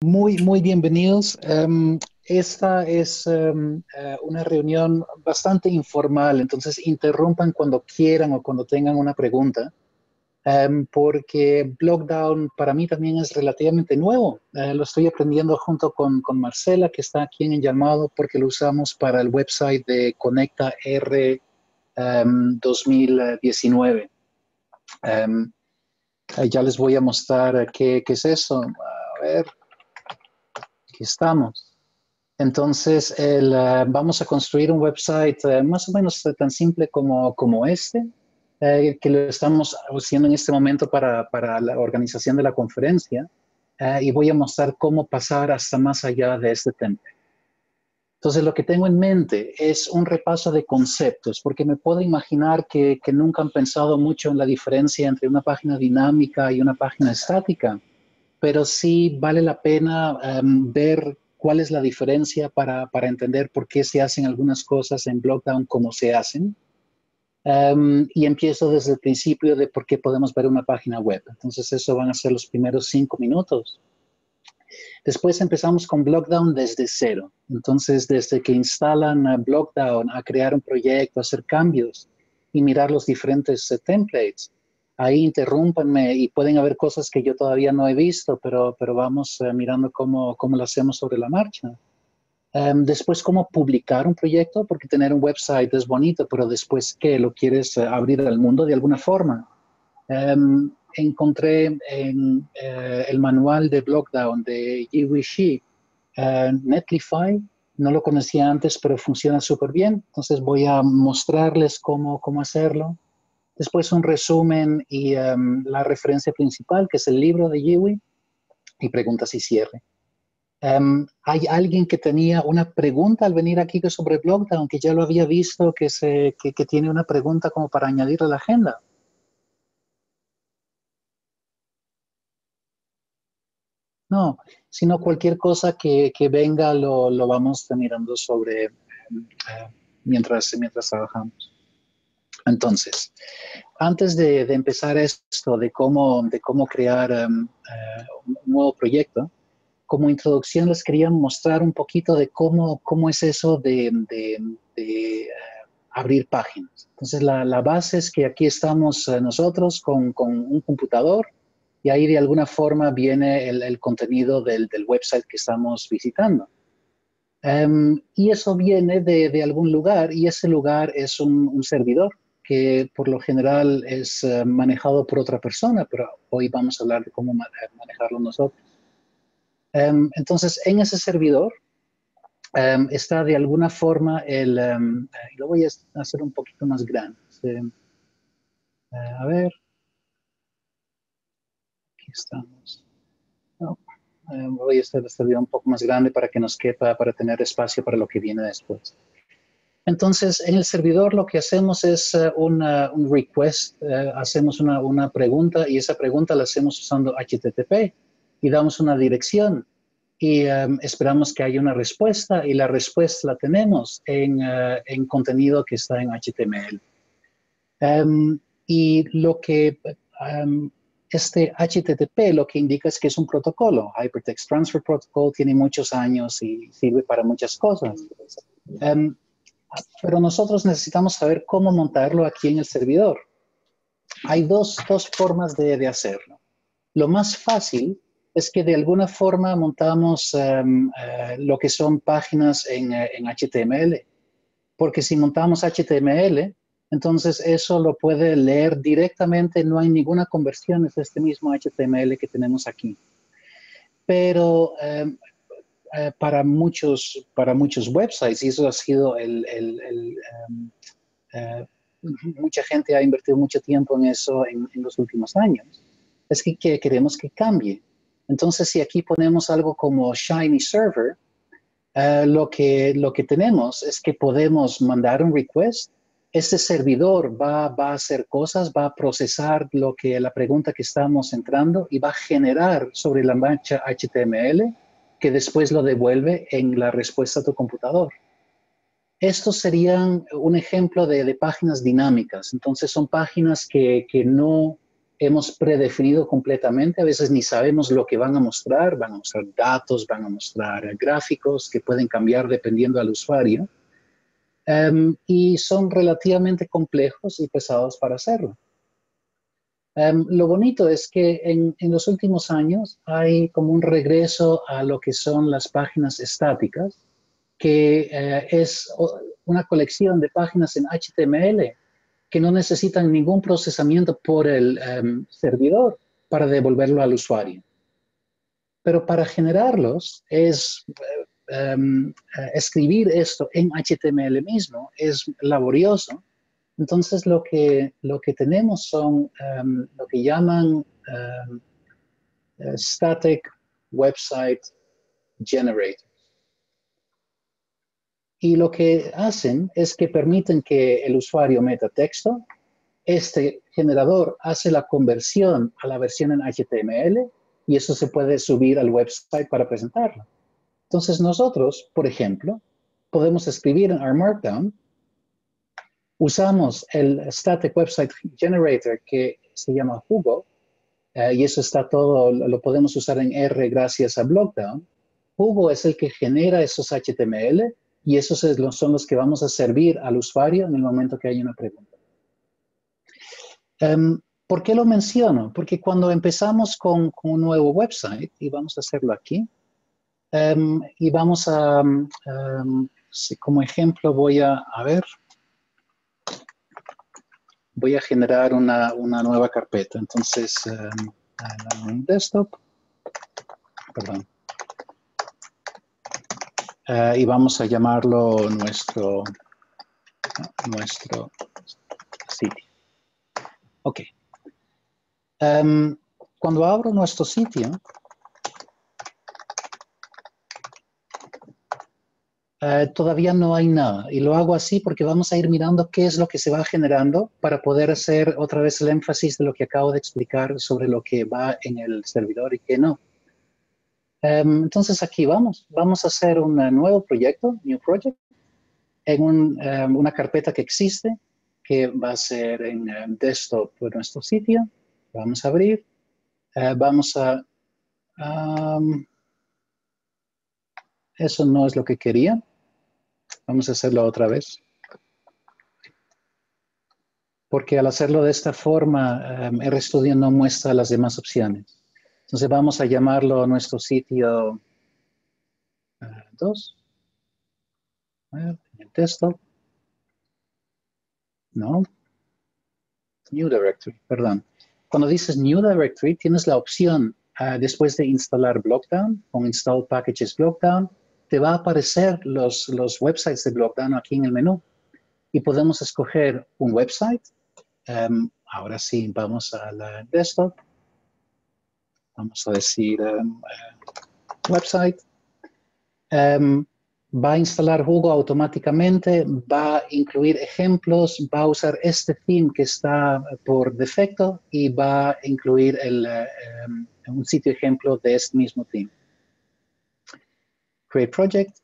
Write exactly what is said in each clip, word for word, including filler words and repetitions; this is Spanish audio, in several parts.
Muy, muy bienvenidos. Em, esta es em, eh, una reunión bastante informal, entonces interrumpan cuando quieran o cuando tengan una pregunta, em, porque Blockdown para mí también es relativamente nuevo. Eh, lo estoy aprendiendo junto con, con Marcela, que está aquí en el llamado, porque lo usamos para el website de Conecta R em, dos mil diecinueve. Em, eh, ya les voy a mostrar eh, qué, qué es eso. A ver, aquí estamos. Entonces, el, uh, vamos a construir un website uh, más o menos tan simple como, como este, eh, que lo estamos haciendo en este momento para, para la organización de la conferencia, uh, y voy a mostrar cómo pasar hasta más allá de este template. Entonces, lo que tengo en mente es un repaso de conceptos, porque me puedo imaginar que, que nunca han pensado mucho en la diferencia entre una página dinámica y una página estática, pero sí vale la pena um, ver cuál es la diferencia para, para entender por qué se hacen algunas cosas en Blockdown como se hacen. Um, y empiezo desde el principio de por qué podemos ver una página web. Entonces, eso van a ser los primeros cinco minutos. Después empezamos con Blockdown desde cero. Entonces, desde que instalan uh, Blockdown a crear un proyecto, hacer cambios y mirar los diferentes uh, templates. Ahí interrúmpanme y pueden haber cosas que yo todavía no he visto, pero, pero vamos uh, mirando cómo, cómo lo hacemos sobre la marcha. Um, después, cómo publicar un proyecto, porque tener un website es bonito, pero después, ¿qué? ¿Lo quieres uh, abrir al mundo de alguna forma? Um, encontré en uh, el manual de Blockdown de Yihui Shi, uh, Netlify, no lo conocía antes, pero funciona súper bien, entonces voy a mostrarles cómo, cómo hacerlo. Después un resumen y um, la referencia principal, que es el libro de Yihui, y preguntas y cierre. Um, hay alguien que tenía una pregunta al venir aquí sobre Blockdown, que ya lo había visto, que, se, que, que tiene una pregunta como para añadir a la agenda. No, sino cualquier cosa que, que venga lo, lo vamos mirando sobre eh, mientras, mientras trabajamos. Entonces, antes de, de empezar esto de cómo, de cómo crear um, uh, un nuevo proyecto, como introducción les quería mostrar un poquito de cómo, cómo es eso de, de, de uh, abrir páginas. Entonces, la, la, base es que aquí estamos uh, nosotros con, con un computador y ahí de alguna forma viene el, el contenido del, del website que estamos visitando. Um, y eso viene de, de, algún lugar y ese lugar es un, un servidor que por lo general es uh, manejado por otra persona, pero hoy vamos a hablar de cómo manejarlo nosotros. Um, entonces, en ese servidor um, está de alguna forma el... Um, lo voy a hacer un poquito más grande. Uh, a ver, aquí estamos. No. Eh, voy a hacer esta video un poco más grande para que nos quepa, para tener espacio para lo que viene después. Entonces, en el servidor lo que hacemos es uh, una, un request, uh, hacemos una, una pregunta y esa pregunta la hacemos usando H T T P y damos una dirección y um, esperamos que haya una respuesta y la respuesta la tenemos en, uh, en contenido que está en H T M L. Um, y lo que um, este H T T P lo que indica es que es un protocolo. Hypertext Transfer Protocol tiene muchos años y sirve para muchas cosas. Um, pero nosotros necesitamos saber cómo montarlo aquí en el servidor. Hay dos, dos formas de, de hacerlo. Lo más fácil es que de alguna forma montamos um, uh, lo que son páginas en, uh, en H T M L. Porque si montamos H T M L, entonces eso lo puede leer directamente, no hay ninguna conversión, es este mismo H T M L que tenemos aquí. Pero eh, eh, para, muchos, para muchos websites, y eso ha sido el... el, el um, eh, mucha gente ha invertido mucho tiempo en eso en, en los últimos años, es que, que queremos que cambie. Entonces, si aquí ponemos algo como Shiny Server, Uh, lo, que, lo que tenemos es que podemos mandar un request. Este servidor va, va a hacer cosas, va a procesar lo que, la pregunta que estamos entrando y va a generar sobre la marcha H T M L que después lo devuelve en la respuesta a tu computador. Estos serían un ejemplo de, de páginas dinámicas. Entonces son páginas que, que no, hemos predefinido completamente, a veces ni sabemos lo que van a mostrar, van a mostrar datos, van a mostrar eh, gráficos que pueden cambiar dependiendo del usuario, um, y son relativamente complejos y pesados para hacerlo. Um, lo bonito es que en, en los últimos años hay como un regreso a lo que son las páginas estáticas, que eh, es una colección de páginas en H T M L que no necesitan ningún procesamiento por el um, servidor para devolverlo al usuario. Pero para generarlos, es, um, uh, escribir esto en H T M L mismo es laborioso. Entonces, lo que, lo que tenemos son um, lo que llaman um, uh, Static Website Generators. Y lo que hacen es que permiten que el usuario meta texto. Este generador hace la conversión a la versión en H T M L y eso se puede subir al website para presentarlo. Entonces, nosotros, por ejemplo, podemos escribir en R Markdown. Usamos el Static Website Generator que se llama Hugo, uh, y eso está todo, lo podemos usar en R gracias a Blockdown. Hugo es el que genera esos H T M L y esos son los que vamos a servir al usuario en el momento que haya una pregunta. Um, ¿Por qué lo menciono? Porque cuando empezamos con, con un nuevo website, y vamos a hacerlo aquí, um, y vamos a, um, si como ejemplo voy a, a ver, voy a generar una, una nueva carpeta. Entonces, um, en desktop, perdón, uh, y vamos a llamarlo nuestro, nuestro sitio. Ok. Um, cuando abro nuestro sitio, uh, todavía no hay nada. Y lo hago así porque vamos a ir mirando qué es lo que se va generando para poder hacer otra vez el énfasis de lo que acabo de explicar sobre lo que va en el servidor y qué no. Um, entonces aquí vamos. Vamos a hacer un uh, nuevo proyecto, new project, en un, um, una carpeta que existe, que va a ser en um, desktop de nuestro sitio. Vamos a abrir. Uh, vamos a... Um, eso no es lo que quería. Vamos a hacerlo otra vez. Porque al hacerlo de esta forma, um, RStudio no muestra las demás opciones. Entonces vamos a llamarlo nuestro sitio dos. Uh, en el desktop. No. New Directory, perdón. Cuando dices New Directory, tienes la opción, uh, después de instalar Blockdown, con Install Packages Blockdown, te va a aparecer los, los websites de Blockdown aquí en el menú. Y podemos escoger un website. Um, ahora sí, vamos al desktop. Vamos a decir um, uh, website. Um, va a instalar Hugo automáticamente, va a incluir ejemplos, va a usar este theme que está por defecto y va a incluir el, um, un sitio ejemplo de este mismo theme. Create Project.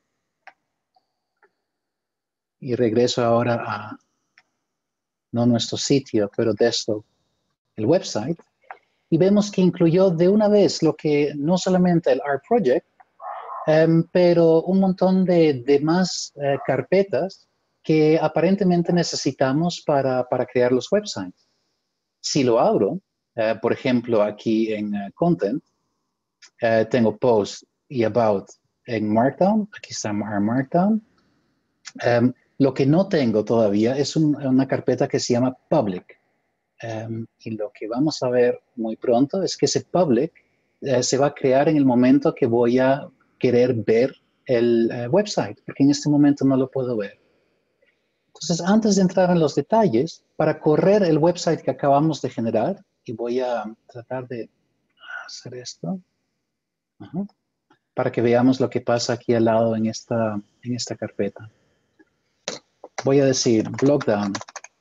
Y regreso ahora a, no nuestro sitio, pero desktop, el website. Y vemos que incluyó de una vez lo que no solamente el R Project, Um, pero un montón de, de más uh, carpetas que aparentemente necesitamos para, para crear los websites. Si lo abro, uh, por ejemplo, aquí en uh, Content, uh, tengo Post y About en Markdown. Aquí está Markdown. Um, lo que no tengo todavía es un, una carpeta que se llama Public. Um, y lo que vamos a ver muy pronto es que ese Public uh, se va a crear en el momento que voy a querer ver el uh, website, porque en este momento no lo puedo ver. Entonces, antes de entrar en los detalles, para correr el website que acabamos de generar, y voy a tratar de hacer esto, uh-huh, para que veamos lo que pasa aquí al lado en esta, en esta carpeta. Voy a decir Blockdown,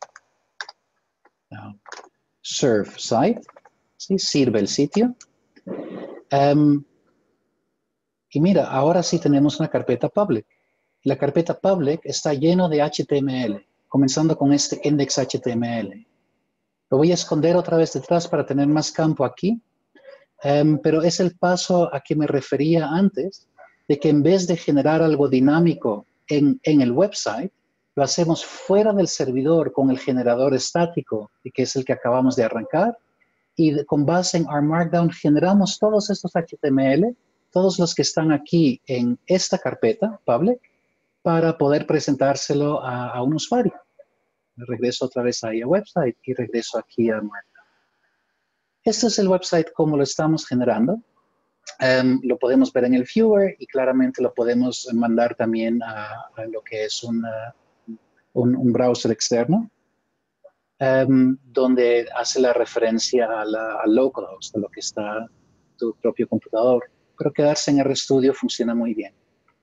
uh, serve site, ¿sí? Sirve el sitio. Um, Y mira, ahora sí tenemos una carpeta public. La carpeta public está lleno de H T M L, comenzando con este index H T M L. Lo voy a esconder otra vez detrás para tener más campo aquí, um, pero es el paso a que me refería antes, de que en vez de generar algo dinámico en, en el website, lo hacemos fuera del servidor con el generador estático, que es el que acabamos de arrancar, y de, con base en R Markdown generamos todos estos H T M L, todos los que están aquí en esta carpeta, public, para poder presentárselo a, a un usuario. Regreso otra vez ahí a website y regreso aquí a Markdown. Este es el website como lo estamos generando. Um, lo podemos ver en el viewer y claramente lo podemos mandar también a, a lo que es una, un, un browser externo, um, donde hace la referencia a la, al localhost, a lo que está en tu propio computador. Pero quedarse en RStudio funciona muy bien.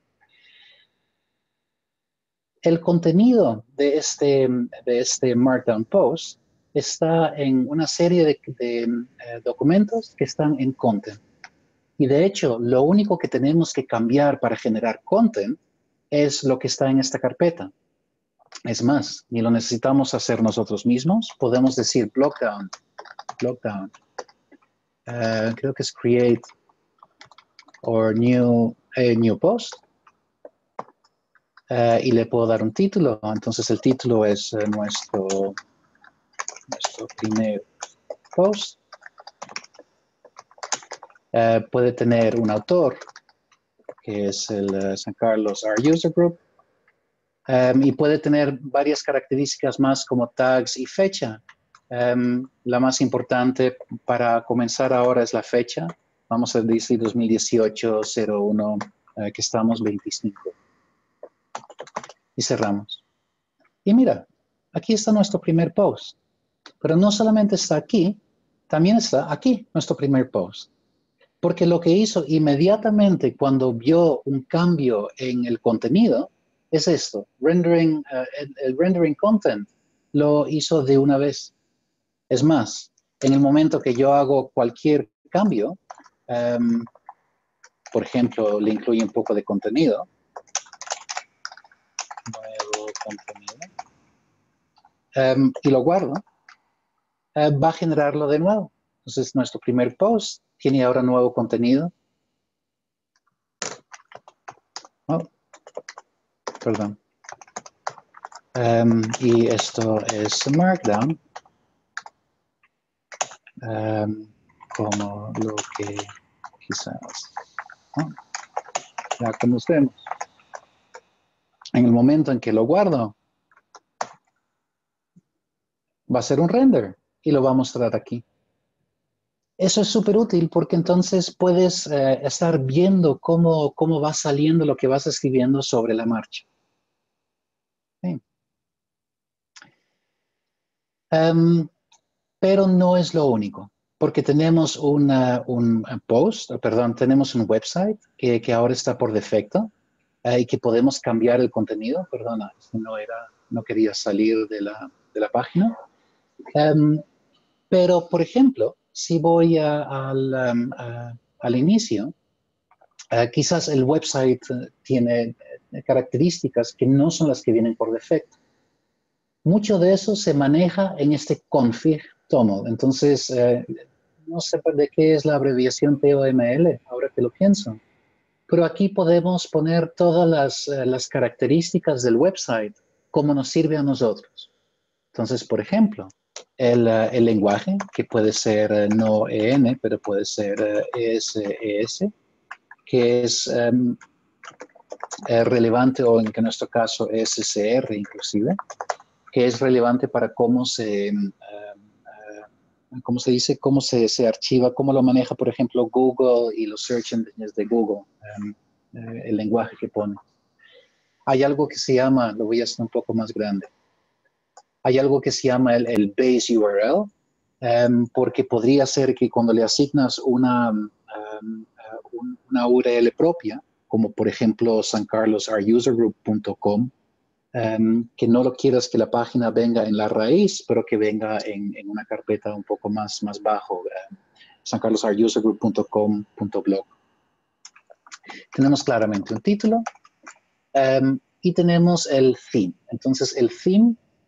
El contenido de este, de este Markdown post está en una serie de, de eh, documentos que están en content. Y de hecho, lo único que tenemos que cambiar para generar content es lo que está en esta carpeta. Es más, ni lo necesitamos hacer nosotros mismos. Podemos decir blockdown, blockdown. Uh, creo que es create or new, eh, new post. Uh, y le puedo dar un título. Entonces el título es uh, nuestro, nuestro primer post. Uh, puede tener un autor, que es el uh, San Carlos R User Group. Um, y puede tener varias características más como tags y fecha. Um, la más importante para comenzar ahora es la fecha. Vamos a decir dos mil dieciocho cero uno, uh, que estamos veinticinco. Y cerramos. Y mira, aquí está nuestro primer post. Pero no solamente está aquí, también está aquí nuestro primer post. Porque lo que hizo inmediatamente cuando vio un cambio en el contenido es esto, rendering, uh, el, el rendering content lo hizo de una vez. Es más, en el momento que yo hago cualquier cambio, um, por ejemplo, le incluye un poco de contenido, nuevo contenido, um, y lo guardo, uh, va a generarlo de nuevo. Entonces, nuestro primer post tiene ahora nuevo contenido. Oh, perdón. Um, y esto es Markdown, um, como lo que quizás, ¿no? Ya conocemos. En el momento en que lo guardo, va a ser un render y lo va a mostrar aquí. Eso es súper útil porque entonces puedes eh, estar viendo cómo, cómo va saliendo lo que vas escribiendo sobre la marcha. Sí. Um, pero no es lo único, porque tenemos una, un post, perdón, tenemos un website que, que ahora está por defecto eh, y que podemos cambiar el contenido. Perdona, no, era, no quería salir de la, de la página. Um, pero, por ejemplo, si voy a, al, um, a, al inicio, uh, quizás el website tiene características que no son las que vienen por defecto. Mucho de eso se maneja en este config toml. Entonces, eh, no sé de qué es la abreviación T O M L, ahora que lo pienso. Pero aquí podemos poner todas las, eh, las características del website, como nos sirve a nosotros. Entonces, por ejemplo, el, uh, el lenguaje, que puede ser uh, no E N, pero puede ser uh, E S E S, que es um, eh, relevante, o en nuestro caso S C R inclusive, que es relevante para cómo se, uh, uh, cómo se dice, cómo se, se archiva, cómo lo maneja, por ejemplo, Google y los search engines de Google, um, uh, el lenguaje que pone. Hay algo que se llama, lo voy a hacer un poco más grande, hay algo que se llama el, el base U R L, um, porque podría ser que cuando le asignas una, um, uh, una U R L propia, como por ejemplo san carlos r user group punto com, Um, que no lo quieras que la página venga en la raíz, pero que venga en, en una carpeta un poco más, más bajo, uh, san carlos r user group punto com punto blog. Tenemos claramente un título um, y tenemos el theme. Entonces, el theme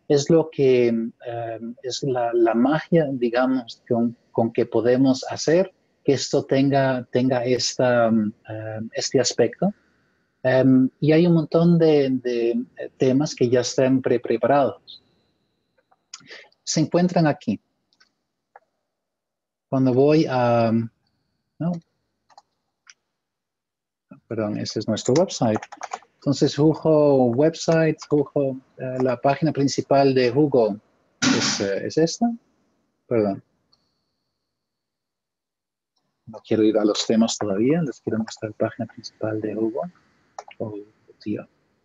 es lo que eh, es la, la magia, digamos, con, con que podemos hacer que esto tenga, tenga esta, um, este aspecto. Um, y hay un montón de, de temas que ya están pre preparados. Se encuentran aquí. Cuando voy a... ¿no? Perdón, ese es nuestro website. Entonces, Hugo website, Hugo, uh, la página principal de Hugo es, uh, es esta. Perdón. No quiero ir a los temas todavía, les quiero mostrar la página principal de Hugo. Oh, tío.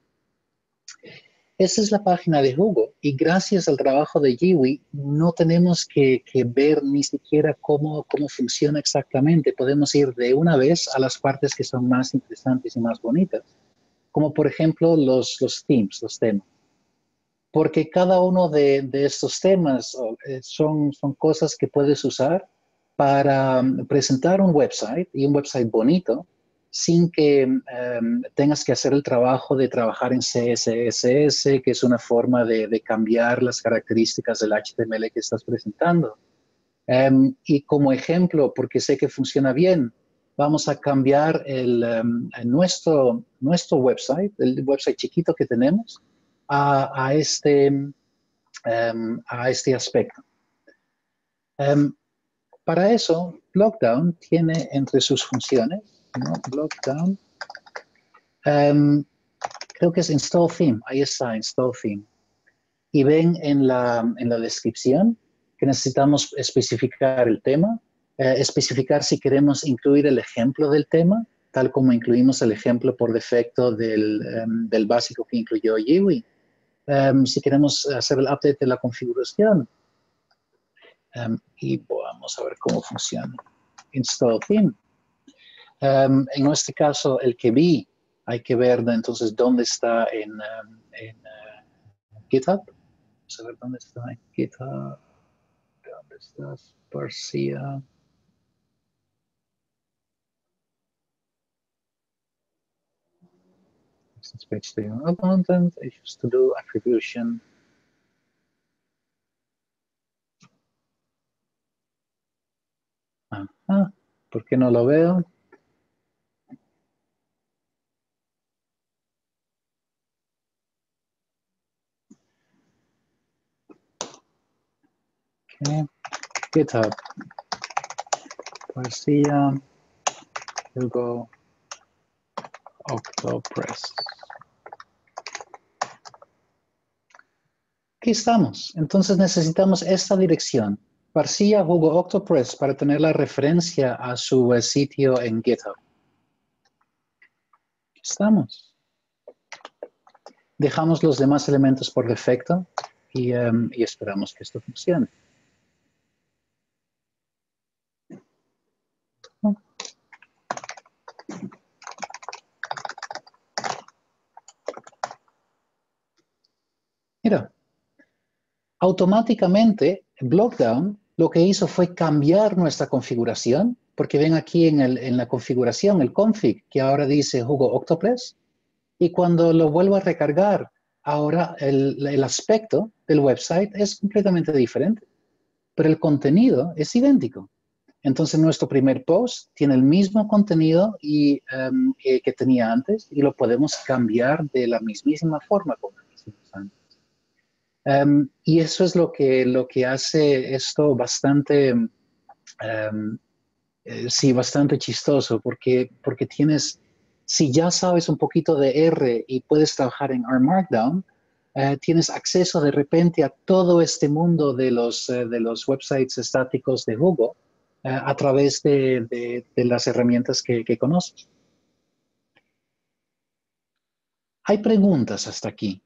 Esa es la página de Hugo y gracias al trabajo de Jiwi no tenemos que, que ver ni siquiera cómo, cómo funciona exactamente. Podemos ir de una vez a las partes que son más interesantes y más bonitas, como por ejemplo los, los themes, los temas. Porque cada uno de, de estos temas eh, son, son cosas que puedes usar para um, presentar un website y un website bonito sin que um, tengas que hacer el trabajo de trabajar en C S S, que es una forma de, de cambiar las características del H T M L que estás presentando. Um, y como ejemplo, porque sé que funciona bien, vamos a cambiar el, um, nuestro, nuestro website, el website chiquito que tenemos, a, a, este, um, a este aspecto. Um, para eso, Blockdown tiene entre sus funciones, ¿no? Blockdown, um, creo que es Install Theme, ahí está, Install Theme. Y ven en la, en la descripción que necesitamos especificar el tema, eh, especificar si queremos incluir el ejemplo del tema, tal como incluimos el ejemplo por defecto del, um, del básico que incluyó Jiwi. Um, si queremos hacer el update de la configuración. Um, y vamos a ver cómo funciona. Install theme. Um, en nuestro caso, el que vi, hay que ver entonces dónde está en, um, en uh, GitHub. Vamos a ver dónde está en GitHub. ¿Dónde estás? Parcia. Page table content. I used to do attribution. Ajá. ¿Por qué no lo veo? Okay. GitHub. Parcia. Hugo Octopress. Aquí estamos. Entonces necesitamos esta dirección. Parcia Hugo Octopress para tener la referencia a su uh, sitio en GitHub. Aquí estamos. Dejamos los demás elementos por defecto y, um, y esperamos que esto funcione. Mira, automáticamente Blockdown lo que hizo fue cambiar nuestra configuración, porque ven aquí en, el, en la configuración, el config, que ahora dice Hugo Octopress, y cuando lo vuelvo a recargar, ahora el, el aspecto del website es completamente diferente, pero el contenido es idéntico. Entonces, nuestro primer post tiene el mismo contenido y, um, que, que tenía antes y lo podemos cambiar de la mismísima forma como lo hicimos antes. Um, y eso es lo que, lo que hace esto bastante, um, eh, sí, bastante chistoso, porque, porque tienes, si ya sabes un poquito de R y puedes trabajar en R Markdown, uh, tienes acceso de repente a todo este mundo de los, uh, de los websites estáticos de Google uh, a través de, de, de las herramientas que, que conoces. Hay preguntas hasta aquí.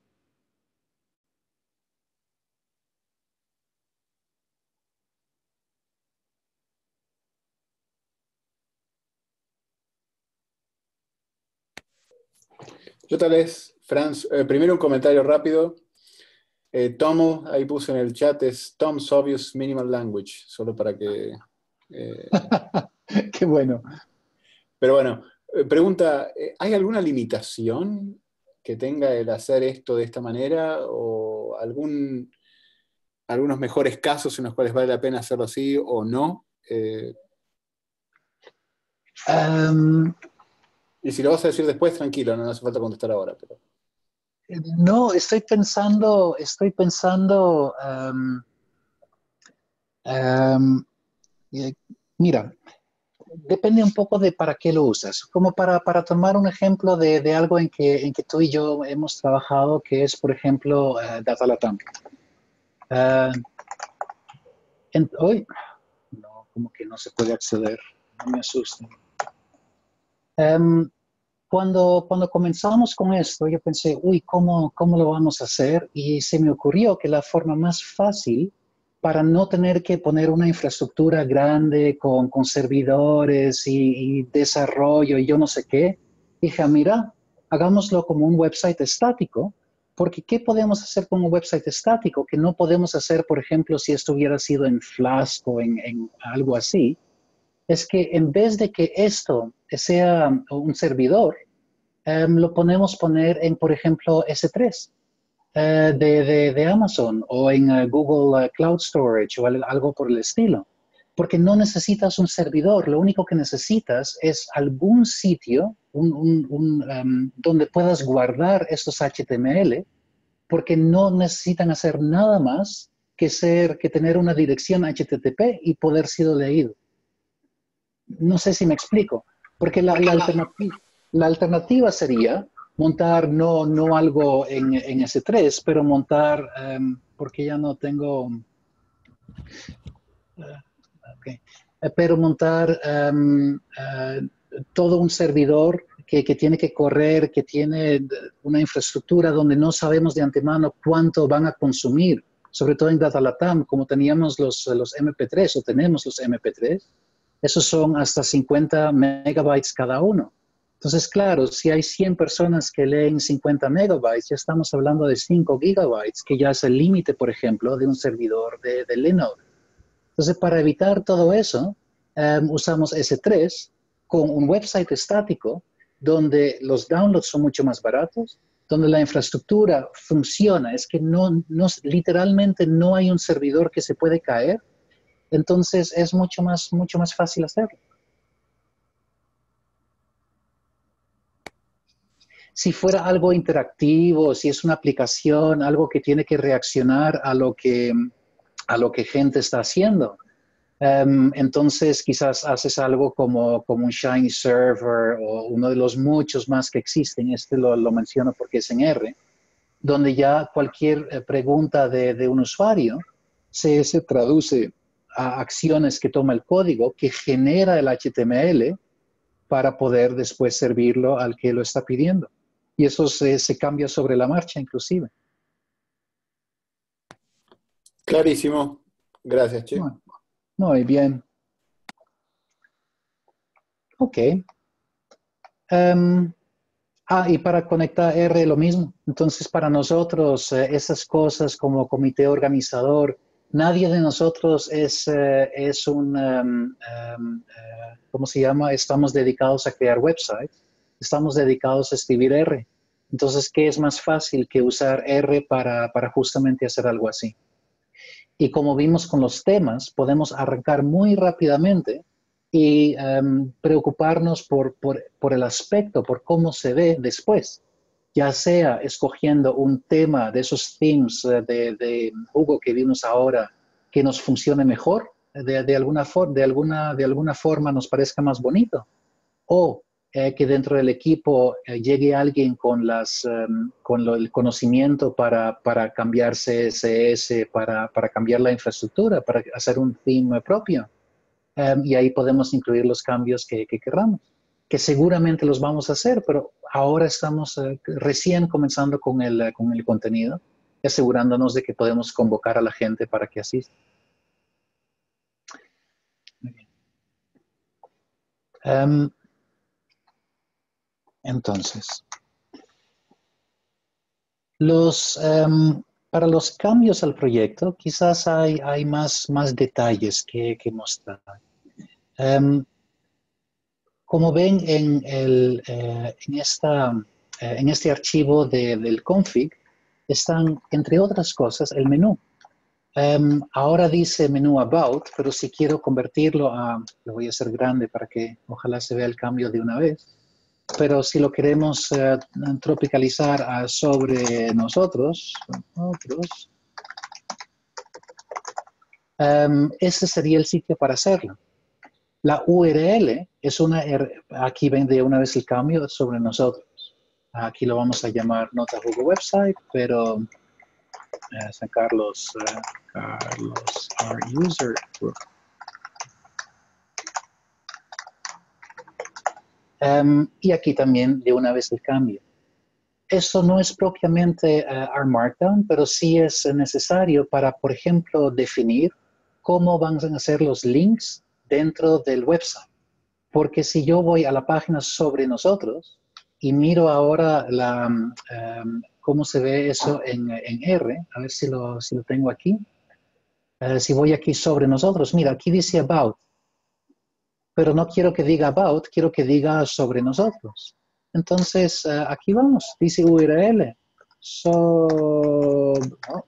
Yo tal vez, Franz, eh, primero un comentario rápido. Eh, Tomo, ahí puse en el chat, es Tom's Obvious Minimal Language, solo para que... Eh... Qué bueno. Pero bueno, eh, pregunta, ¿hay alguna limitación que tenga el hacer esto de esta manera o algún, algunos mejores casos en los cuales vale la pena hacerlo así o no? Eh, Um, y si lo vas a decir después, tranquilo, no hace falta contestar ahora. Pero... no, estoy pensando, estoy pensando, um, um, eh, mira, depende un poco de para qué lo usas. Como para, para tomar un ejemplo de, de algo en que, en que tú y yo hemos trabajado, que es, por ejemplo, uh, Data Latam. Uh, en, hoy, no, como que no se puede acceder, no me asusten. Um, cuando, cuando comenzamos con esto, yo pensé, uy, ¿cómo, ¿cómo lo vamos a hacer? Y se me ocurrió que la forma más fácil para no tener que poner una infraestructura grande con, con servidores y, y desarrollo y yo no sé qué, dije, mira, hagámoslo como un website estático, porque ¿qué podemos hacer con un website estático que no podemos hacer, por ejemplo, si esto hubiera sido en Flask o en, en algo así? Es que en vez de que esto sea un servidor, um, lo podemos poner en, por ejemplo, ese tres uh, de, de, de Amazon o en uh, Google uh, Cloud Storage o algo por el estilo. Porque no necesitas un servidor, lo único que necesitas es algún sitio un, un, un, um, donde puedas guardar estos H T M L, porque no necesitan hacer nada más que, ser, que tener una dirección H T T P y poder ser leído. No sé si me explico, porque la, la, alternativa, la alternativa sería montar no, no algo en, en ese tres, pero montar, um, porque ya no tengo, uh, okay, uh, pero montar um, uh, todo un servidor que, que tiene que correr, que tiene una infraestructura donde no sabemos de antemano cuánto van a consumir, sobre todo en Data Latam, como teníamos los, los M P tres o tenemos los M P tres. Esos son hasta cincuenta megabytes cada uno. Entonces, claro, si hay cien personas que leen cincuenta megabytes, ya estamos hablando de cinco gigabytes, que ya es el límite, por ejemplo, de un servidor de, de Linode. Entonces, para evitar todo eso, um, usamos ese tres con un website estático donde los downloads son mucho más baratos, donde la infraestructura funciona. Es que no, no, literalmente no hay un servidor que se puede caer. Entonces es mucho más, mucho más fácil hacerlo. Si fuera algo interactivo, si es una aplicación, algo que tiene que reaccionar a lo que, a lo que gente está haciendo, um, entonces quizás haces algo como, como un Shiny Server o uno de los muchos más que existen, este lo, lo menciono porque es en R, donde ya cualquier pregunta de, de un usuario se, se traduce a acciones que toma el código, que genera el H T M L para poder después servirlo al que lo está pidiendo. Y eso se, se cambia sobre la marcha, inclusive. Clarísimo. Gracias, Che. Muy, muy bien. Ok. Um, ah, y para conectar R lo mismo. Entonces, para nosotros, eh, esas cosas como comité organizador, nadie de nosotros es, eh, es un, um, um, uh, ¿cómo se llama? Estamos dedicados a crear websites, estamos dedicados a escribir R. Entonces, ¿qué es más fácil que usar R para, para justamente hacer algo así? Y como vimos con los temas, podemos arrancar muy rápidamente y um, preocuparnos por, por, por el aspecto, por cómo se ve después, ya sea escogiendo un tema de esos themes de, de Hugo que vimos ahora que nos funcione mejor, de, de, alguna, for de, alguna, de alguna forma nos parezca más bonito, o eh, que dentro del equipo eh, llegue alguien con, las, um, con lo, el conocimiento para, para cambiar C S S, para, para cambiar la infraestructura, para hacer un theme propio. Um, y ahí podemos incluir los cambios que, que queramos, que seguramente los vamos a hacer, pero ahora estamos uh, recién comenzando con el, uh, con el contenido, asegurándonos de que podemos convocar a la gente para que asista. Muy bien. Um, entonces, los, um, para los cambios al proyecto, quizás hay, hay más, más detalles que, que mostrar. Um, como ven en, el, eh, en esta eh, en este archivo de, del config están, entre otras cosas, el menú. Um, ahora dice menú about, pero si quiero convertirlo a, lo voy a hacer grande para que ojalá se vea el cambio de una vez, pero si lo queremos uh, tropicalizar a sobre nosotros, otros, um, ese sería el sitio para hacerlo. La U R L es una, aquí ven de una vez el cambio sobre nosotros. Aquí lo vamos a llamar Nota Google Website, pero Uh, San Carlos, uh, Carlos, our user group. Um, y aquí también de una vez el cambio. Esto no es propiamente uh, our Markdown, pero sí es necesario para, por ejemplo, definir cómo van a ser los links dentro del website. Porque si yo voy a la página sobre nosotros y miro ahora la, um, cómo se ve eso en, en R, a ver si lo, si lo tengo aquí. Uh, si voy aquí sobre nosotros, mira, aquí dice about, pero no quiero que diga about, quiero que diga sobre nosotros. Entonces, uh, aquí vamos, dice U R L. So, no.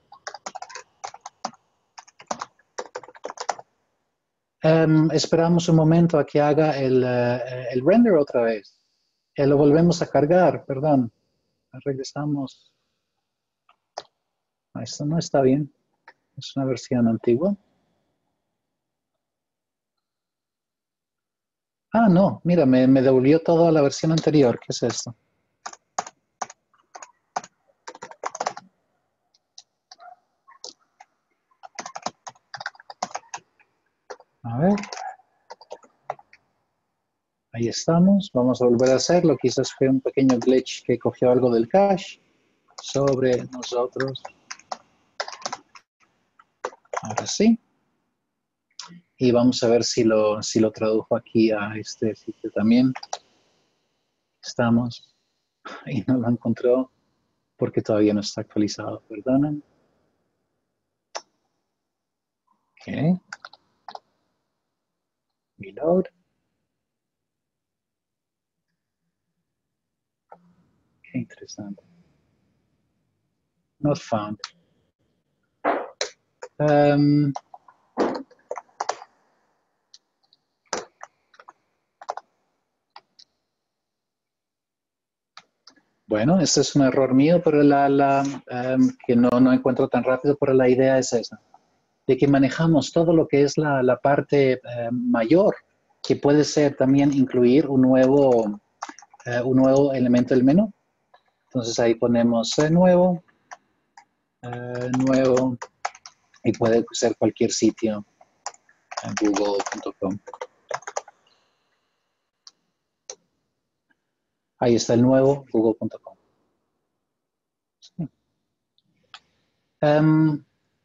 um, esperamos un momento a que haga el, uh, el render otra vez. Eh, lo volvemos a cargar, perdón. Regresamos. Ah, esto no está bien. Es una versión antigua. Ah, no, mira, me, me devolvió toda la versión anterior. ¿Qué es esto? A ver. Ahí estamos. Vamos a volver a hacerlo. Quizás fue un pequeño glitch que cogió algo del cache sobre nosotros. Ahora sí. Y vamos a ver si lo, si lo tradujo aquí a este sitio también. Estamos. Y no lo encontró porque todavía no está actualizado. Perdonen. Ok. Reload. Qué interesante. Not found. Um, bueno, este es un error mío, pero la, la um, que no, no encuentro tan rápido, pero la idea es esa. De que manejamos todo lo que es la, la parte eh, mayor, que puede ser también incluir un nuevo, eh, un nuevo elemento del menú. Entonces ahí ponemos eh, nuevo, eh, nuevo, y puede ser cualquier sitio en google punto com. Ahí está el nuevo, google punto com. Sí. Um,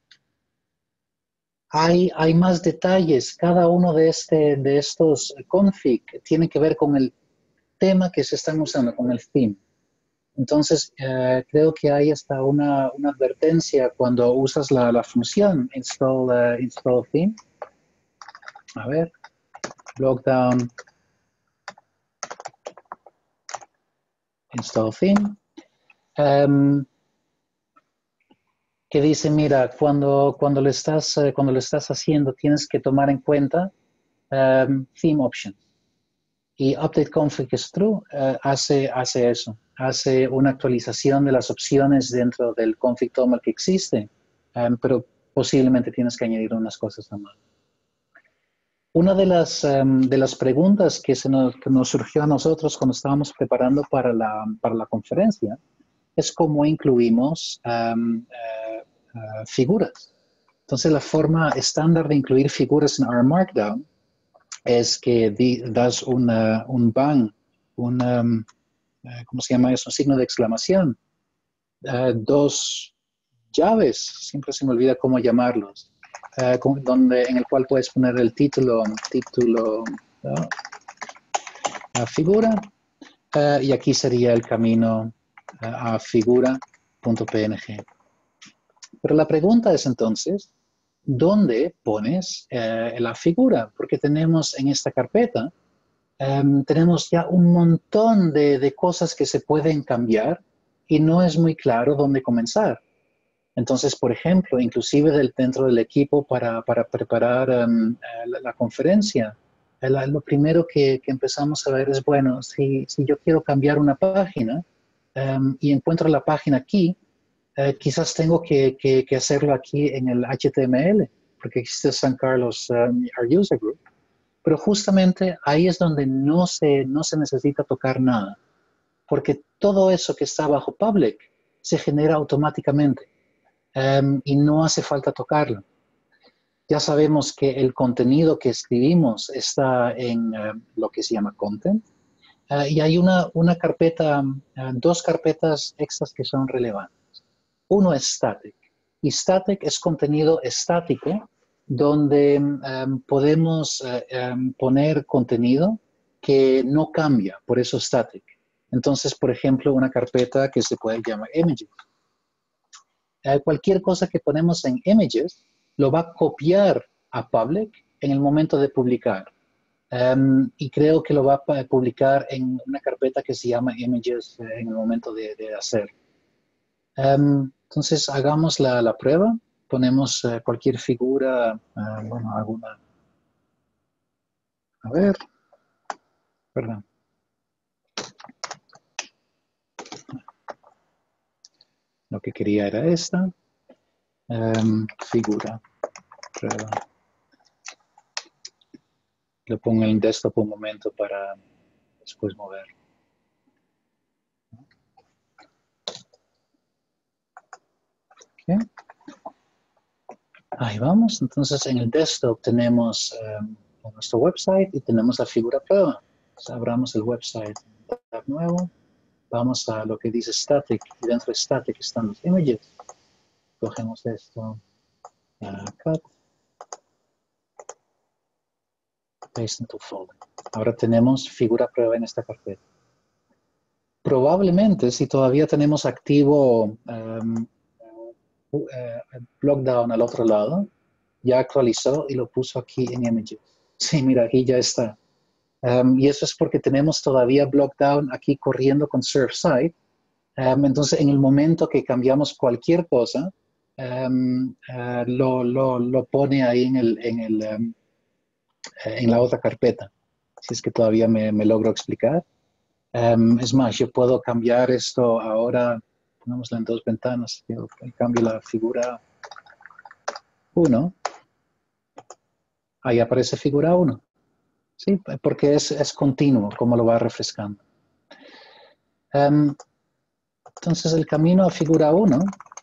Hay, hay más detalles. Cada uno de, este, de estos config tiene que ver con el tema que se están usando, con el theme. Entonces, eh, creo que hay hasta una, una advertencia cuando usas la, la función install, uh, install theme. A ver, lockdown, install theme. Um, que dice, mira, cuando, cuando, lo estás, uh, cuando lo estás haciendo tienes que tomar en cuenta um, theme options. Y update config is true uh, hace, hace eso, hace una actualización de las opciones dentro del config toml que existe, um, pero posiblemente tienes que añadir unas cosas a mano. Una de las, um, de las preguntas que, se nos, que nos surgió a nosotros cuando estábamos preparando para la, para la conferencia es cómo incluimos um, uh, uh, figuras. Entonces, la forma estándar de incluir figuras en R Markdown es que di, das una, un ban, un, um, uh, ¿cómo se llama eso? Un signo de exclamación, uh, dos llaves, siempre se me olvida cómo llamarlos, uh, con, donde, en el cual puedes poner el título, título, uh, a figura, uh, y aquí sería el camino uh, a figura.png. Pero la pregunta es entonces, ¿dónde pones eh, la figura? Porque tenemos en esta carpeta Um, tenemos ya un montón de, de cosas que se pueden cambiar y no es muy claro dónde comenzar. Entonces, por ejemplo, inclusive del, dentro del equipo para, para preparar um, la, la, conferencia, el, lo primero que, que, empezamos a ver es, bueno, si, si yo quiero cambiar una página um, y encuentro la página aquí, uh, quizás tengo que, que, que, hacerlo aquí en el H T M L, porque existe San Carlos um, Our User Group. Pero justamente ahí es donde no se, no se necesita tocar nada, porque todo eso que está bajo public se genera automáticamente um, y no hace falta tocarlo. Ya sabemos que el contenido que escribimos está en uh, lo que se llama content uh, y hay una, una carpeta, uh, dos carpetas extras que son relevantes. Uno es static y static es contenido estático donde um, podemos uh, um, poner contenido que no cambia, por eso static. Entonces, por ejemplo, una carpeta que se puede llamar images. Uh, cualquier cosa que ponemos en images lo va a copiar a public en el momento de publicar. Um, y creo que lo va a publicar en una carpeta que se llama images uh, en el momento de, de hacer. Um, entonces, hagamos la, la prueba. Ponemos uh, cualquier figura, uh, bueno, alguna. A ver, perdón. Lo que quería era esta. Um, figura, prueba. Lo pongo en desktop un momento para después mover. Okay. Ahí vamos. Entonces, en el desktop tenemos um, nuestro website y tenemos la figura prueba. Entonces, abramos el website, tab nuevo. Vamos a lo que dice static y dentro de static están los images. Cogemos esto, uh, cut, paste into folder. Ahora tenemos figura prueba en esta carpeta. Probablemente, si todavía tenemos activo um, uh, uh, Blockdown al otro lado, ya actualizó y lo puso aquí en images. Sí, mira, aquí ya está. Um, y eso es porque tenemos todavía Blockdown aquí corriendo con ServeSide. Um, entonces, en el momento que cambiamos cualquier cosa, um, uh, lo, lo, lo pone ahí en, el, en, el, um, en la otra carpeta. Si es que todavía me, me logro explicar. Um, es más, yo puedo cambiar esto ahora, pongámoslo en dos ventanas. Yo cambio la figura uno. Ahí aparece figura uno. Sí, porque es, es continuo como lo va refrescando. Um, entonces, el camino a figura uno,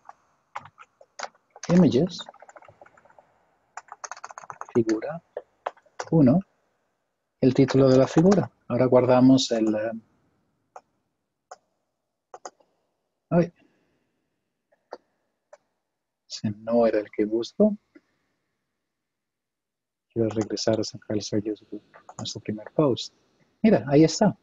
images, figura uno, el título de la figura. Ahora guardamos el... Uh, ay, ese no era el que busco. Quiero regresar a San Carlos Reyes, nuestro primer post. Mira, ahí está.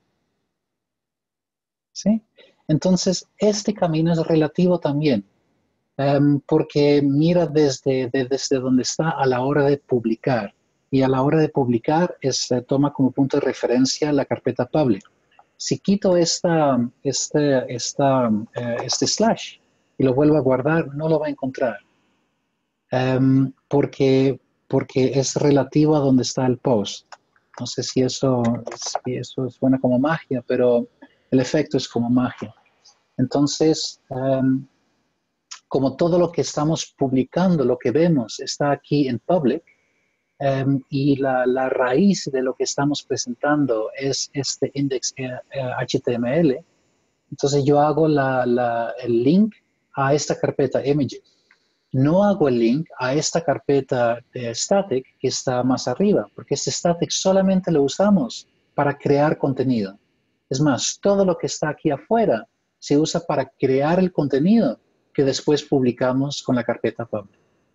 ¿Sí? Entonces, este camino es relativo también, um, porque mira desde, de, desde donde está a la hora de publicar. Y a la hora de publicar, es, eh, toma como punto de referencia la carpeta public. Si quito esta, este, esta, uh, este slash y lo vuelvo a guardar, no lo va a encontrar. Um, porque, porque es relativo a donde está el post. No sé si eso, si eso suena como magia, pero el efecto es como magia. Entonces, um, como todo lo que estamos publicando, lo que vemos, está aquí en public, um, y la, la raíz de lo que estamos presentando es este index eh, eh, H T M L, entonces yo hago la, la, el link a esta carpeta images. No hago el link a esta carpeta de static que está más arriba, porque este static solamente lo usamos para crear contenido. Es más, todo lo que está aquí afuera se usa para crear el contenido que después publicamos con la carpeta public.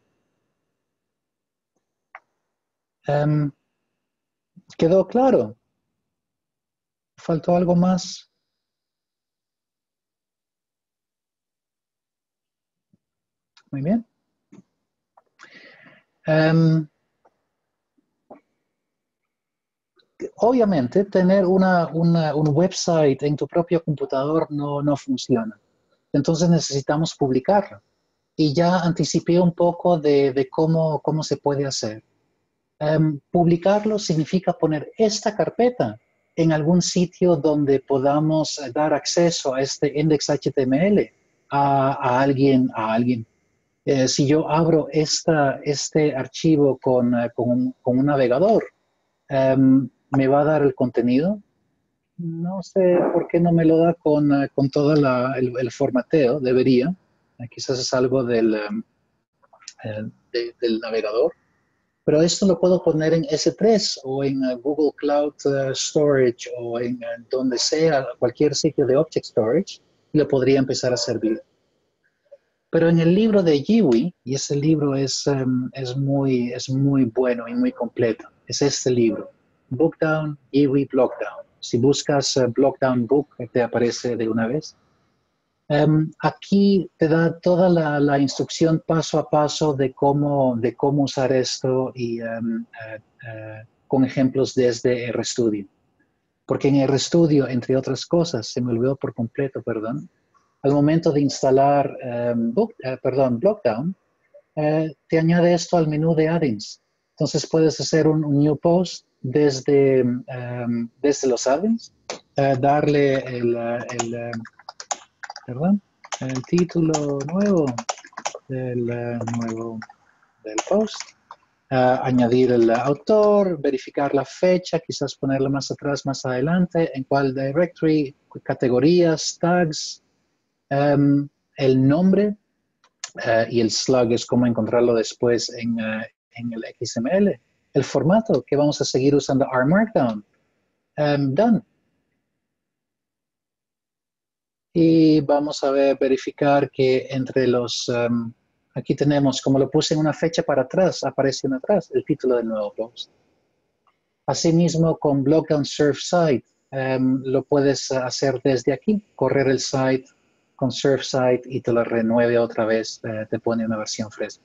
Um, ¿Quedó claro? ¿Faltó algo más? Muy bien. Um, obviamente, tener una, una, un website en tu propio computador no, no funciona. Entonces necesitamos publicarlo. Y ya anticipé un poco de, de cómo, cómo se puede hacer. Um, publicarlo significa poner esta carpeta en algún sitio donde podamos dar acceso a este index H T M L a, a alguien. A alguien. Eh, si yo abro esta, este archivo con, uh, con, un, con un navegador, um, ¿me va a dar el contenido? No sé por qué no me lo da con, uh, con todo la, el, el formateo, debería. Uh, quizás es algo del, um, uh, de, del navegador. Pero esto lo puedo poner en ese tres o en uh, Google Cloud uh, Storage o en uh, donde sea, cualquier sitio de Object Storage, y lo podría empezar a servir. Pero en el libro de Yihui, y ese libro es, um, es, muy, es muy bueno y muy completo, es este libro, Bookdown, Yihui, Blockdown. Si buscas uh, Blockdown Book, te aparece de una vez. Um, aquí te da toda la, la instrucción paso a paso de cómo, de cómo usar esto y um, uh, uh, con ejemplos desde RStudio. Porque en RStudio, entre otras cosas, se me olvidó por completo, perdón, al momento de instalar um, book, uh, perdón, Blockdown, uh, te añade esto al menú de add-ins. Entonces puedes hacer un, un new post desde, um, desde los add-ins, uh, darle el, uh, el uh, perdón, el título nuevo del uh, nuevo del post, uh, añadir el autor, verificar la fecha, quizás ponerlo más atrás, más adelante, en cuál directory, categorías, tags, um, el nombre uh, y el slug es cómo encontrarlo después en, uh, en el X M L, el formato que vamos a seguir usando R Markdown, um, done. Y vamos a ver, verificar que entre los, um, aquí tenemos, como lo puse en una fecha para atrás, aparece una atrás, el título del nuevo post. Asimismo, con Blockdown Serve Site, um, lo puedes hacer desde aquí, correr el site con Serve Site y te lo renueve otra vez, uh, te pone una versión fresca.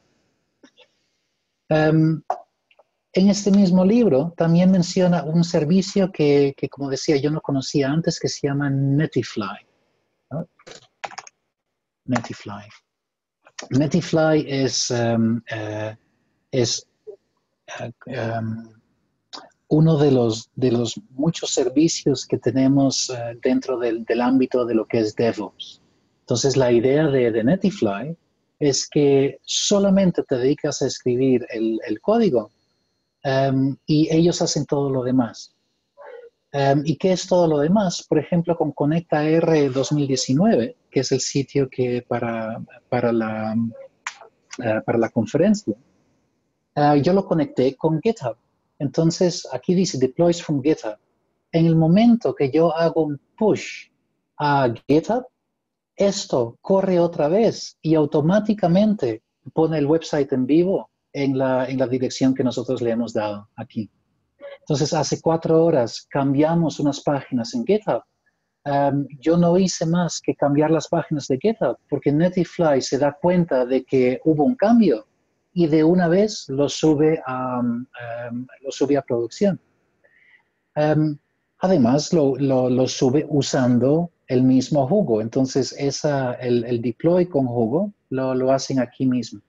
Um, en este mismo libro también menciona un servicio que, que, como decía, yo no conocía antes, que se llama Netifly, ¿no? Netifly. Netifly es, um, uh, es uh, um, uno de los, de los muchos servicios que tenemos uh, dentro del, del ámbito de lo que es DevOps. Entonces, la idea de, de Netifly es que solamente te dedicas a escribir el, el código um, y ellos hacen todo lo demás. Um, ¿Y qué es todo lo demás? Por ejemplo, con ConnectAR dos mil diecinueve, que es el sitio que para, para, la, uh, para la conferencia, uh, yo lo conecté con GitHub. Entonces, aquí dice Deploys from GitHub. En el momento que yo hago un push a GitHub, esto corre otra vez y automáticamente pone el website en vivo en la, en la dirección que nosotros le hemos dado aquí. Entonces, hace cuatro horas cambiamos unas páginas en GitHub. Um, yo no hice más que cambiar las páginas de GitHub porque Netifly se da cuenta de que hubo un cambio y de una vez lo sube a, um, lo sube a producción. Um, además, lo, lo, lo sube usando el mismo Hugo. Entonces, esa, el, el deploy con Hugo lo, lo hacen aquí mismo.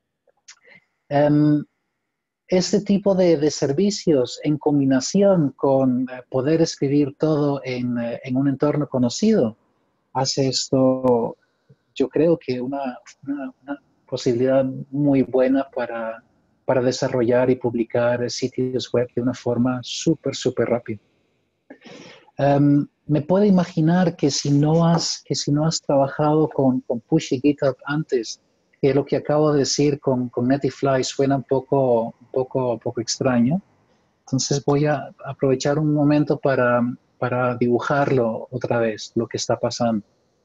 Um, Este tipo de, de servicios en combinación con uh, poder escribir todo en, uh, en un entorno conocido hace esto, yo creo que una, una, una posibilidad muy buena para, para desarrollar y publicar sitios web de una forma súper, súper rápida. Um, me puedo imaginar que si no has, que si no has trabajado con, con Push y GitHub antes, que lo que acabo de decir con, con Netifly suena un poco, un poco, un poco extraño. Entonces voy a aprovechar un momento para, para dibujarlo otra vez, lo que está pasando.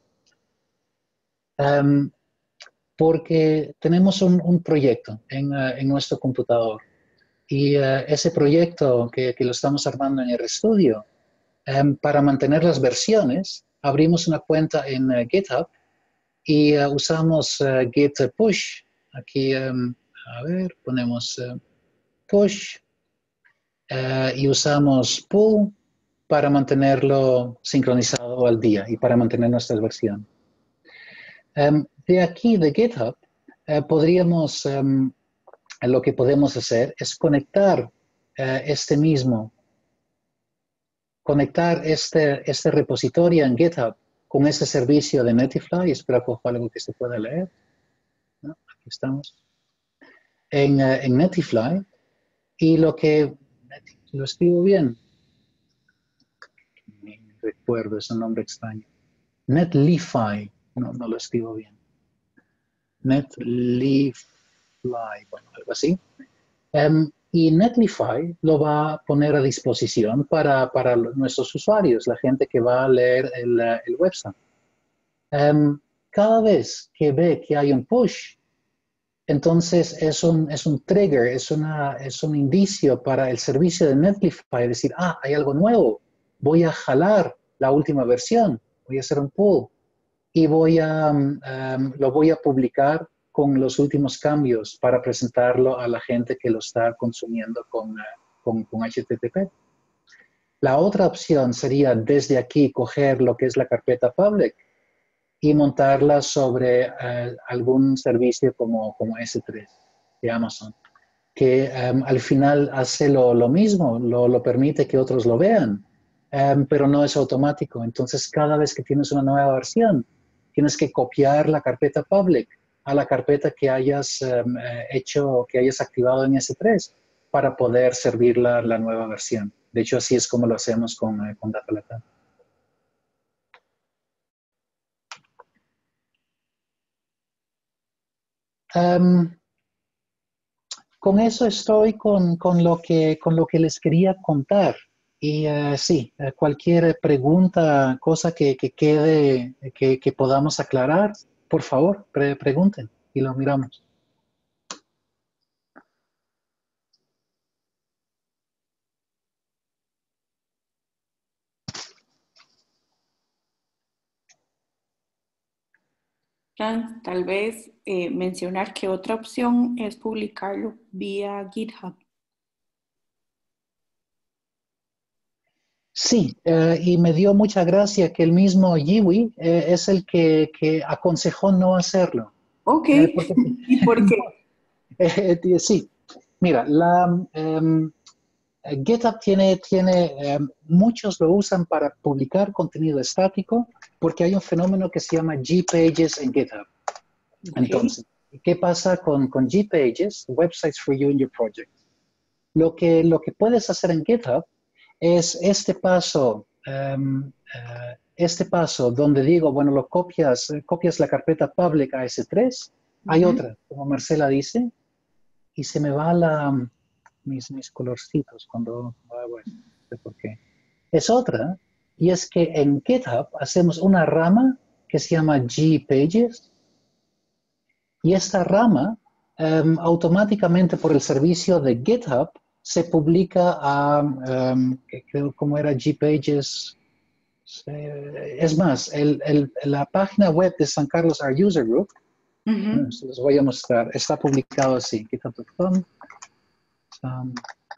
Um, porque tenemos un, un proyecto en, uh, en nuestro computador y uh, ese proyecto que, que lo estamos armando en RStudio, um, para mantener las versiones, abrimos una cuenta en uh, GitHub y uh, usamos uh, git push. Aquí, um, a ver, ponemos uh, push uh, y usamos pull para mantenerlo sincronizado al día y para mantener nuestra versión. Um, de aquí, de GitHub, uh, podríamos, um, lo que podemos hacer es conectar uh, este mismo, conectar este, este repositorio en GitHub con ese servicio de Netlify. Espero que algo que se pueda leer. ¿No? Aquí estamos. En, uh, en Netlify. Y lo que, lo escribo bien, ni recuerdo, es un nombre extraño. Netlify, no, no lo escribo bien. Netlify, bueno, algo así. Um, y Netlify lo va a poner a disposición para, para nuestros usuarios, la gente que va a leer el, el website. Um, cada vez que ve que hay un push, entonces es un, es un trigger, es, una, es un indicio para el servicio de Netlify, decir, ah, hay algo nuevo, voy a jalar la última versión, voy a hacer un pull y voy a, um, um, lo voy a publicar con los últimos cambios para presentarlo a la gente que lo está consumiendo con, uh, con, con H T T P. La otra opción sería desde aquí coger lo que es la carpeta public y montarla sobre uh, algún servicio como, como S tres de Amazon, que um, al final hace lo, lo mismo, lo, lo permite que otros lo vean, um, pero no es automático. Entonces, cada vez que tienes una nueva versión, tienes que copiar la carpeta public a la carpeta que hayas um, hecho, que hayas activado en S tres para poder servir la, la nueva versión. De hecho, así es como lo hacemos con, uh, con DataLatam. Um, con eso estoy con, con, lo que, con lo que les quería contar. Y uh, sí, uh, cualquier pregunta, cosa que, que quede, que, que podamos aclarar, por favor, pre pregunten y lo miramos. Fran, tal vez eh, mencionar que otra opción es publicarlo vía GitHub. Sí, eh, y me dio mucha gracia que el mismo Yiwi eh, es el que, que aconsejó no hacerlo. Ok, Eh, porque, ¿y por qué? eh, sí, mira, la, um, GitHub tiene, tiene um, muchos lo usan para publicar contenido estático porque hay un fenómeno que se llama G-Pages en GitHub. Okay. Entonces, ¿qué pasa con, con G-Pages? Websites for you and your project. Lo que, lo que puedes hacer en GitHub es este paso, um, uh, este paso donde digo, bueno, lo copias, copias la carpeta public a S tres. Uh-huh. Hay otra, como Marcela dice, y se me va la, mis, mis colorcitos cuando hago esto, no sé por qué. Es otra, y es que en GitHub hacemos una rama que se llama G-Pages, y esta rama um, automáticamente por el servicio de GitHub se publica a, um, creo como era G-Pages. Eh, es más, el, el, la página web de San Carlos Our User Group, uh-huh. Les voy a mostrar, está publicado así, github punto com. Um,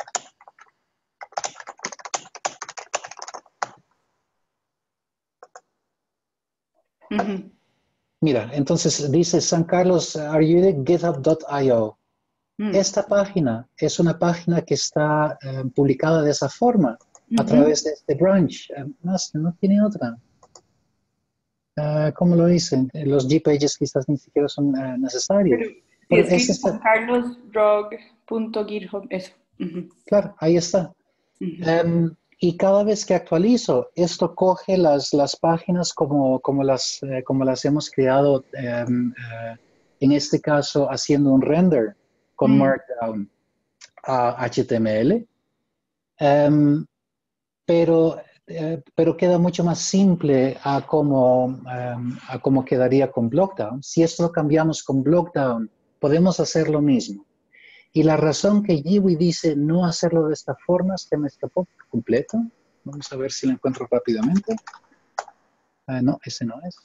uh-huh. Mira, entonces dice San Carlos Our User github punto i o. Mm. Esta página es una página que está um, publicada de esa forma, uh-huh. a través de este branch. Uh, más, no tiene otra. Uh, ¿Cómo lo dicen? Los G-Pages quizás ni siquiera son uh, necesarios. Pero, Pero es, es esta... carlos rog punto github, eso. Uh-huh. Claro, ahí está. Uh-huh. um, y cada vez que actualizo, esto coge las, las páginas como, como, las, eh, como las hemos creado, um, uh, en este caso haciendo un render con uh-huh. Markdown a H T M L, um, pero, eh, pero queda mucho más simple a cómo, um, a cómo quedaría con Blockdown. Si esto lo cambiamos con Blockdown, podemos hacer lo mismo. Y la razón que Yiwi dice no hacerlo de esta forma es que me escapó por completo. Vamos a ver si lo encuentro rápidamente. Uh, no, ese no es.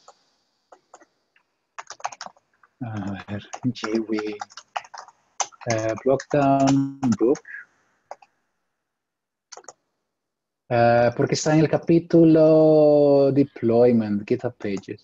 A ver, Yiwi. Uh, Blockdown Book. Uh, porque está en el capítulo Deployment, GitHub Pages.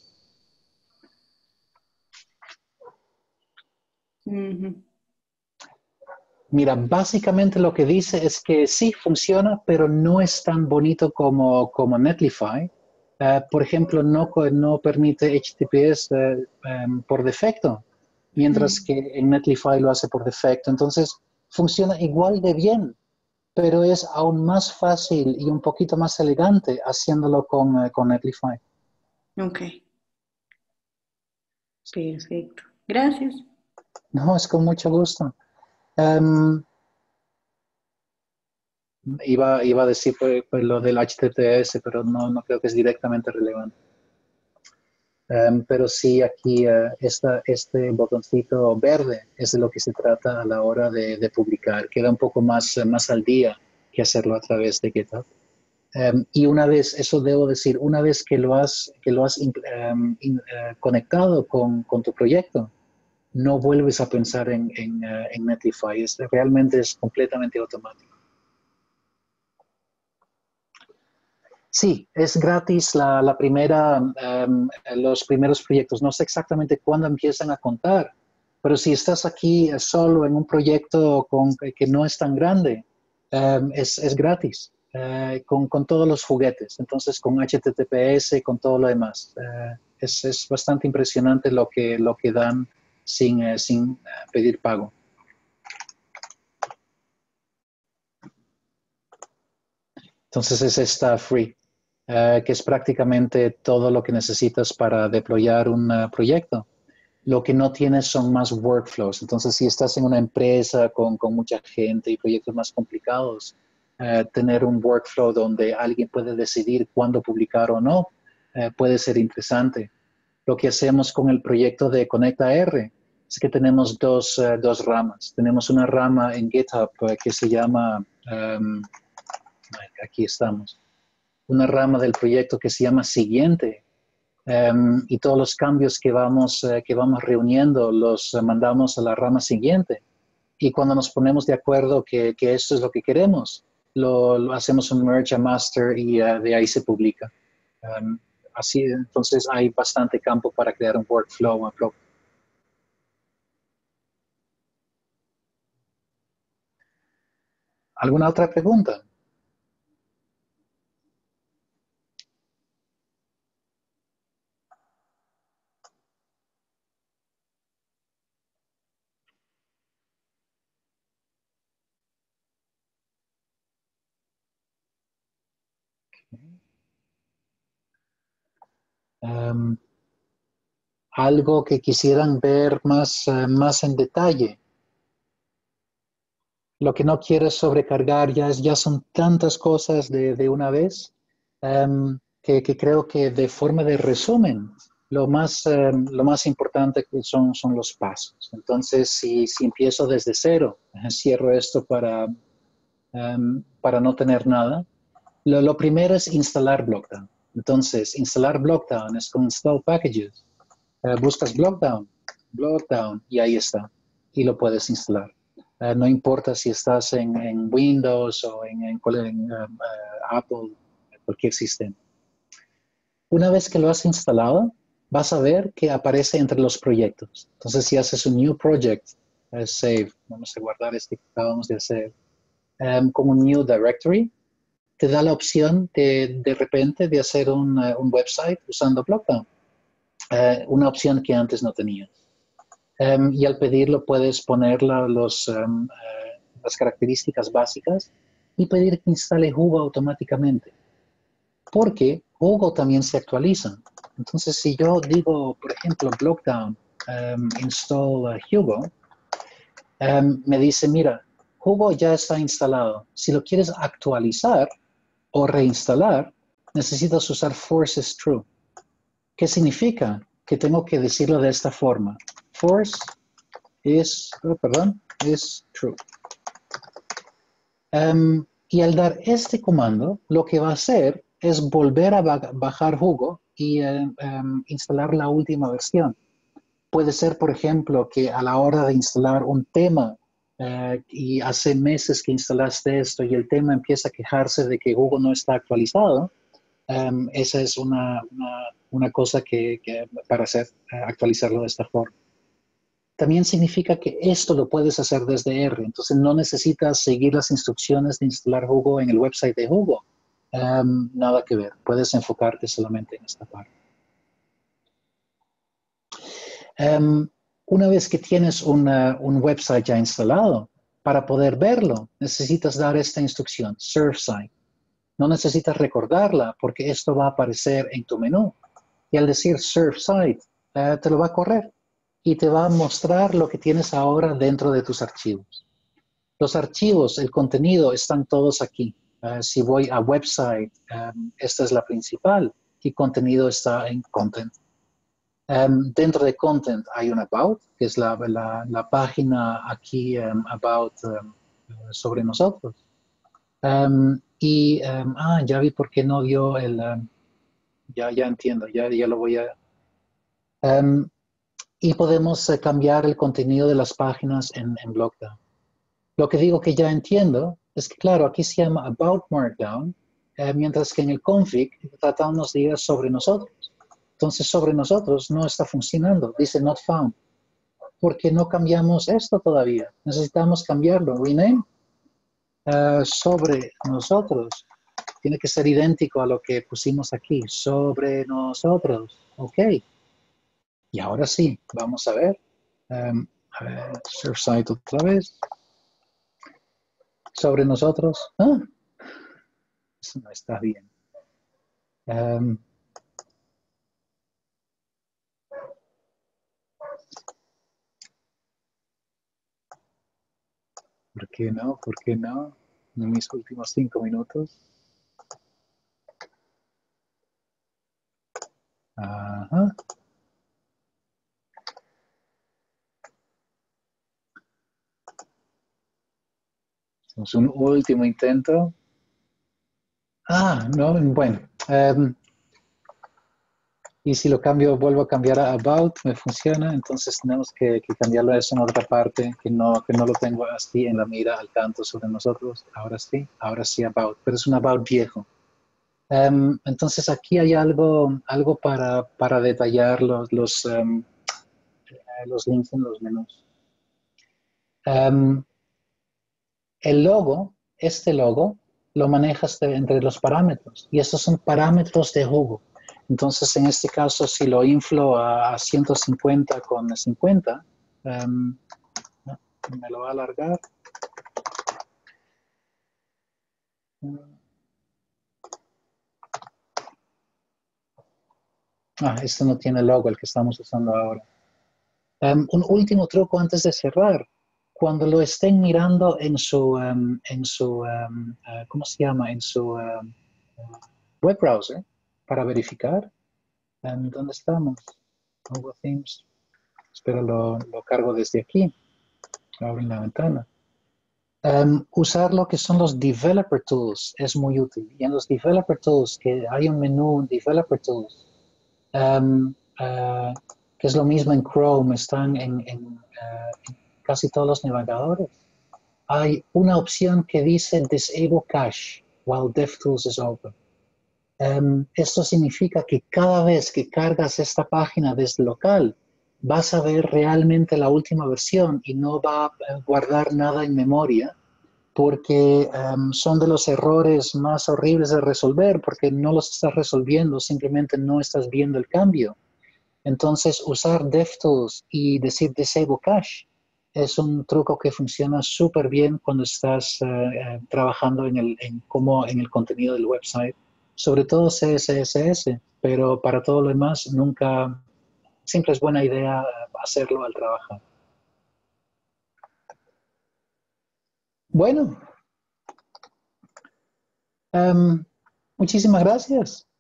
Uh-huh. Mira, básicamente lo que dice es que sí funciona, pero no es tan bonito como, como Netlify. Uh, por ejemplo, no, no permite H T T P S uh, um, por defecto, mientras Uh-huh. que en Netlify lo hace por defecto. Entonces, funciona igual de bien, pero es aún más fácil y un poquito más elegante haciéndolo con, uh, con Netlify. Ok. Perfecto. Gracias. No, es con mucho gusto. Um, iba, iba a decir pues, pues, lo del H T T P S, pero no, no creo que es directamente relevante. Um, pero sí, aquí uh, esta, este botoncito verde es de lo que se trata a la hora de, de publicar. Queda un poco más, más al día que hacerlo a través de GitHub. Um, y una vez, eso debo decir, una vez que lo has, que lo has um, in, uh, conectado con, con tu proyecto, no vuelves a pensar en, en, uh, en Netlify. Es, realmente es completamente automático. Sí, es gratis la, la primera, um, los primeros proyectos. No sé exactamente cuándo empiezan a contar, pero si estás aquí solo en un proyecto con, que no es tan grande, um, es, es gratis, uh, con, con todos los juguetes. Entonces, con H T T P S, con todo lo demás. Uh, es, es bastante impresionante lo que, lo que dan sin, uh, sin uh, pedir pago. Entonces, es esta free. Uh, que es prácticamente todo lo que necesitas para deployar un uh, proyecto. Lo que no tienes son más workflows. Entonces, si estás en una empresa con, con mucha gente y proyectos más complicados, uh, tener un workflow donde alguien puede decidir cuándo publicar o no, uh, puede ser interesante. Lo que hacemos con el proyecto de ConectAR es que tenemos dos, uh, dos ramas. Tenemos una rama en GitHub uh, que se llama, um, aquí estamos, una rama del proyecto que se llama Siguiente, um, y todos los cambios que vamos, uh, que vamos reuniendo los uh, mandamos a la rama siguiente. Y cuando nos ponemos de acuerdo que, que esto es lo que queremos, lo, lo hacemos un merge a master y uh, de ahí se publica. Um, así, entonces hay bastante campo para crear un workflow propio. ¿Alguna otra pregunta? Um, algo que quisieran ver más, uh, más en detalle. Lo que no quiero es sobrecargar, ya, es, ya son tantas cosas de, de una vez, um, que, que creo que de forma de resumen, lo más, um, lo más importante son, son los pasos. Entonces, si, si empiezo desde cero, cierro esto para, um, para no tener nada. Lo, lo primero es instalar Blockdown. Entonces, instalar Blockdown es con Install Packages. Uh, buscas Blockdown, Blockdown, y ahí está. Y lo puedes instalar. Uh, no importa si estás en, en Windows o en, en, en uh, uh, Apple, cualquier sistema. Una vez que lo has instalado, vas a ver que aparece entre los proyectos. Entonces, si haces un New Project, uh, Save, vamos a guardar este que acabamos de hacer, um, como un New Directory, te da la opción de, de repente de hacer un, uh, un website usando Blockdown. Uh, una opción que antes no tenías. Um, y al pedirlo puedes poner la, los, um, uh, las características básicas y pedir que instale Hugo automáticamente. Porque Hugo también se actualiza. Entonces, si yo digo, por ejemplo, Blockdown, um, install uh, Hugo, um, me dice, mira, Hugo ya está instalado. Si lo quieres actualizar o reinstalar, necesitas usar force is true. ¿Qué significa? Que tengo que decirlo de esta forma. Force is, oh, perdón, is true. Um, y al dar este comando, lo que va a hacer es volver a bajar Hugo y uh, um, instalar la última versión. Puede ser, por ejemplo, que a la hora de instalar un tema uh, y hace meses que instalaste esto y el tema empieza a quejarse de que Google no está actualizado, um, esa es una, una, una cosa que, que para hacer, uh, actualizarlo de esta forma. También significa que esto lo puedes hacer desde R, entonces no necesitas seguir las instrucciones de instalar Hugo en el website de Hugo. Um, nada que ver, puedes enfocarte solamente en esta parte. Um, una vez que tienes una, un website ya instalado, para poder verlo, necesitas dar esta instrucción, serve site. No necesitas recordarla porque esto va a aparecer en tu menú. Y al decir serve site, uh, te lo va a correr y te va a mostrar lo que tienes ahora dentro de tus archivos. Los archivos, el contenido, están todos aquí. Uh, si voy a website, um, esta es la principal y contenido está en content. Um, dentro de content hay un about, que es la, la, la página aquí, um, about um, sobre nosotros. Um, y, um, ah, ya vi por qué no dio el, um, ya, ya entiendo, ya, ya lo voy a... Um, y podemos uh, cambiar el contenido de las páginas en, en Blockdown. Lo que digo que ya entiendo es que, claro, aquí se llama About Markdown, eh, mientras que en el config tratamos de ir sobre nosotros. Entonces, sobre nosotros no está funcionando, dice not found. ¿Por qué no cambiamos esto todavía? Necesitamos cambiarlo. Rename uh, sobre nosotros. Tiene que ser idéntico a lo que pusimos aquí. Sobre nosotros. Ok. Y ahora sí, vamos a ver. Um, a ver, serve site otra vez. Sobre nosotros. Ah, eso no está bien. Um, ¿Por qué no? ¿Por qué no? En mis últimos cinco minutos. Ajá. Hacemos un último intento. Ah, no, bueno. Um, y si lo cambio, vuelvo a cambiar a about, me funciona, entonces tenemos que, que cambiarlo a eso en otra parte, que no, que no lo tengo así en la mira al tanto sobre nosotros. Ahora sí, ahora sí about, pero es un about viejo. Um, entonces aquí hay algo, algo para, para detallar los, los, um, los links en los menús. Um, el logo, este logo, lo manejas de, entre los parámetros, y estos son parámetros de Hugo. Entonces, en este caso, si lo inflo a, a ciento cincuenta con cincuenta, um, me lo va a alargar. Ah, este no tiene logo, el que estamos usando ahora. Um, un último truco antes de cerrar. Cuando lo estén mirando en su, um, en su um, uh, ¿cómo se llama? En su um, web browser, para verificar. Um, ¿Dónde estamos? Google Themes. Espero lo, lo cargo desde aquí. Abro en la ventana. Um, usar lo que son los Developer Tools es muy útil. Y en los Developer Tools, que hay un menú Developer Tools, um, uh, que es lo mismo en Chrome, están en, en, uh, en casi todos los navegadores. Hay una opción que dice Disable Cache while DevTools is open. Um, esto significa que cada vez que cargas esta página desde local, vas a ver realmente la última versión y no va a guardar nada en memoria, porque um, son de los errores más horribles de resolver, porque no los estás resolviendo, simplemente no estás viendo el cambio. Entonces, usar DevTools y decir Disable Cache es un truco que funciona súper bien cuando estás uh, trabajando en el, en, como en el contenido del website, sobre todo C S S, pero para todo lo demás nunca, siempre es buena idea hacerlo al trabajar. Bueno, um, muchísimas gracias.